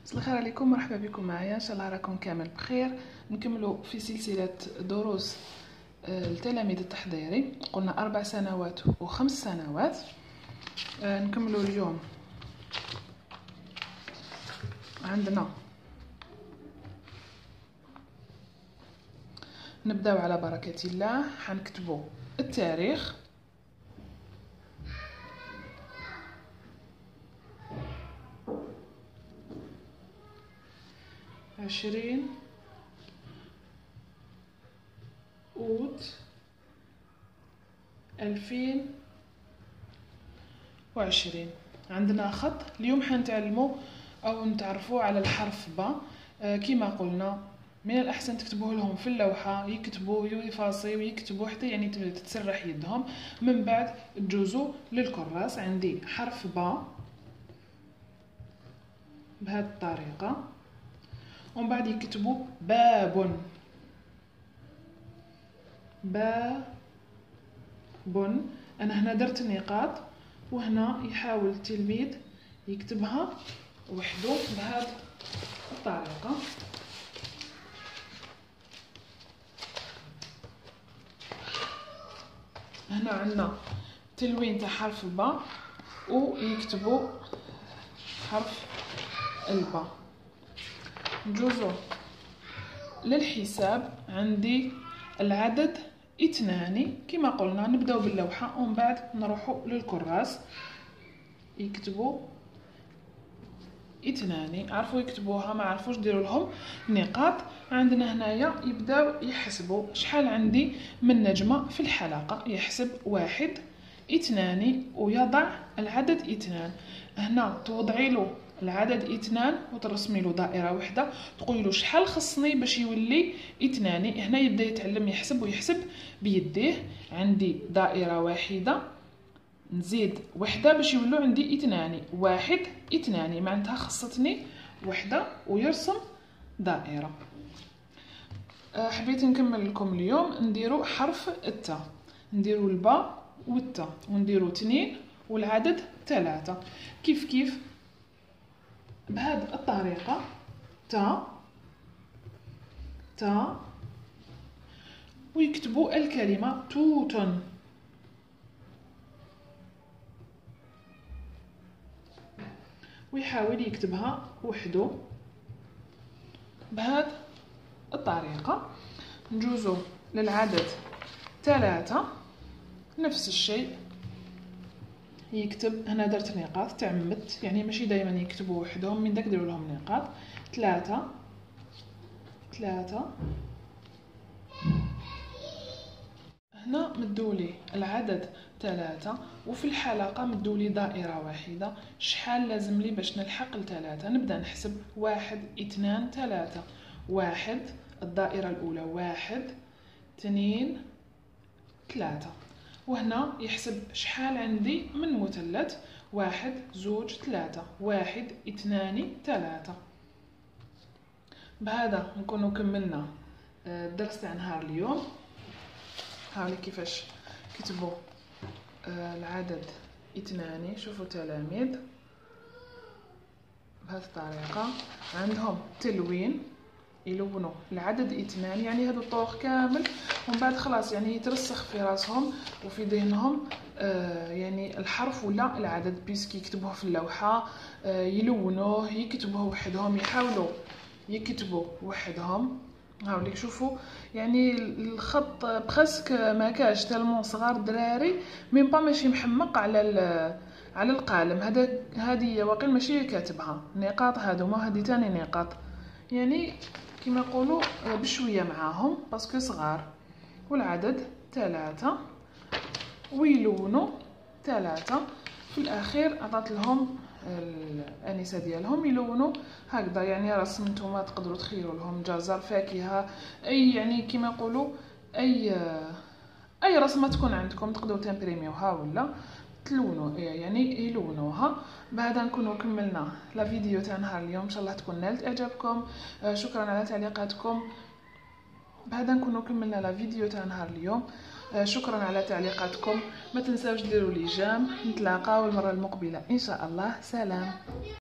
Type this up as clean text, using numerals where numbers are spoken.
مساء الخير عليكم، مرحبا بكم معايا. ان شاء الله راكم كامل بخير. نكملوا في سلسله دروس التلاميذ التحضيري. قلنا 4 سنوات و5 سنوات. نكملوا اليوم. عندنا نبداو على بركه الله. حنكتبوا التاريخ، عشرين أوت 2020. عندنا خط. اليوم حنتعلموا أو نتعرفوا على الحرف با. كما قلنا من الأحسن تكتبوه لهم في اللوحة، يكتبوا ويفاصي ويكتبوا حتى يعني تتسرح يدهم. من بعد تجوزوا للكراس. عندي حرف با بهذه الطريقة، ومن بعد يكتبوا باب. انا هنا درت نقاط، وهنا يحاول التلميذ يكتبها وحده بهذه الطريقة. هنا عندنا تلوين تاع حرف با، ويكتبوا حرف البا. نجوزو للحساب. عندي العدد 2 كما قلنا. نبداو باللوحة ومن بعد نروحوا للكراس. يكتبوا 2. عرفوا يكتبوها، ما عرفوش ديروا لهم نقاط. عندنا هنايا يبداو يحسبوا شحال عندي من نجمة في الحلقة. يحسب 1 2 ويضع العدد 2. هنا توضعي له العدد 2 وترسمي له دائره واحده، تقولي له شحال خصني باش يولي 2. هنا يبدا يتعلم يحسب ويحسب بيديه. عندي دائره واحده، نزيد وحده باش يولوا عندي 2. 1 2 معناتها خصتني وحده، ويرسم دائره. حبيت نكمل لكم اليوم. نديروا حرف التاء، نديروا الباء والتاء، ونديروا 2 والعدد 3. كيف بهذه الطريقة. تا ويكتبوا الكلمة توت. ويحاول يكتبها وحده بهذه الطريقة. نجوزو للعدد 3 نفس الشيء. يكتب. هنا درت نقاط، تعمدت يعني ماشي دائما يكتبوا وحدهم، من داك ديروا لهم نقاط. 3 هنا مدولي العدد 3، وفي الحلقة مدولي دائرة واحدة. شحال لازم لي باش نلحق ل3؟ نبدا نحسب 1 2 3. 1 الدائرة الأولى، 1 2 3. وهنا يحسب شحال عندي من مثلث. 1 2 3. 1 2 3. بهذا نكونوا كملنا الدرس تاع نهار اليوم. هاولي كيفاش كتبوا العدد 2. شوفوا تلاميذ بهذه الطريقة. عندهم تلوين، يلونوا العدد 2 يعني هذا الطوق كامل، ومن بعد خلاص يعني يترسخ في راسهم وفي ذهنهم يعني الحرف ولا العدد، بيسكي يكتبوه في اللوحة، يلونوه، يكتبوه وحدهم، يحاولوا يكتبوا وحدهم. هاوليك شوفوا يعني الخط بخسك ما كاش تالمون صغار الدراري، ميم با ماشي محمق على القالم. هذه واقيلا ماشي كاتبها نقاط هادوما، هذه تاني نقاط يعني كما يقولوا بشويه معاهم باسكو صغار. والعدد 3 ويلونوا 3. في الاخير عطات لهم الانسه ديالهم يلونوا هكذا. يعني رسم نتوما تقدروا تخيروا لهم جزر، فاكهه، اي يعني كما يقولوا اي رسمه تكون عندكم تقدروا تمبريميوها ولا تلونوا يعني يلونوها. بهذا نكونوا كملنا لا فيديو تاع نهار اليوم. ان شاء الله تكون نالت اعجابكم. شكرا على تعليقاتكم. بهذا نكونوا كملنا لا فيديو تاع نهار اليوم. شكرا على تعليقاتكم. ما تنساوش ديروا لي جيم. نتلاقاو المره المقبله ان شاء الله. سلام.